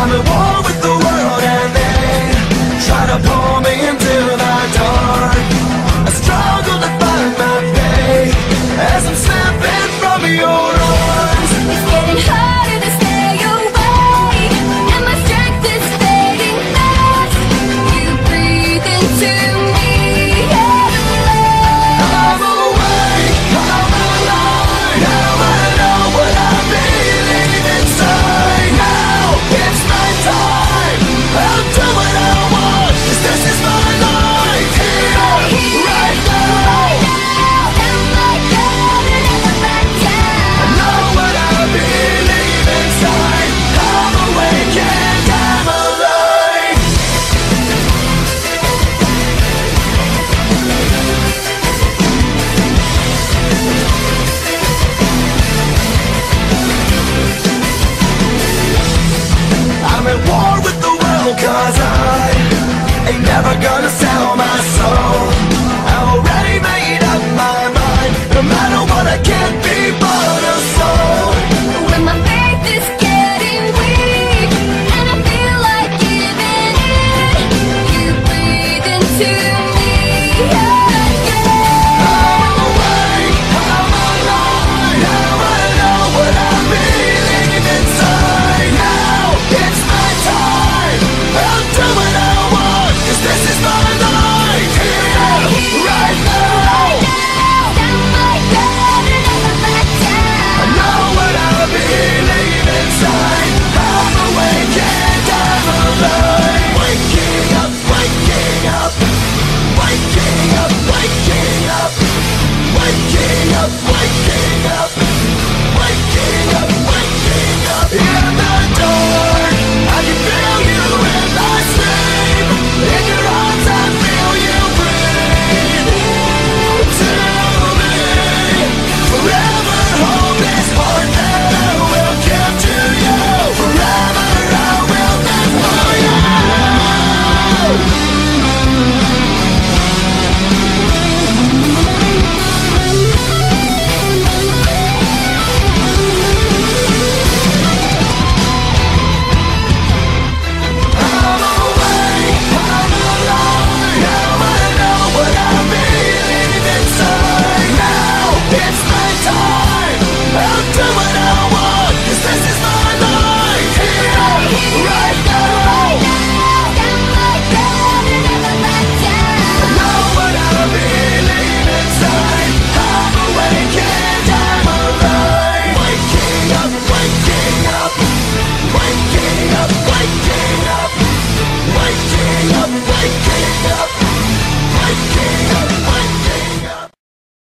I'm at war with the world and they try to pull me into the dark. I struggle to find my faith as I'm slipping from your arms. It's getting harder to stay away, and my strength is fading fast. You breathe into me and I'm awake, I'm alive. Now I know what I believe inside. Now it's my time. I'll do what I want, 'cause this is my life. Here, right now. am I gonna never back down? I know what I believe inside. I'm awake and I'm alive. I'm at war with the world, 'cause I ain't never gonna sell my soul. I already made up my mind. No matter what, I can't be bold.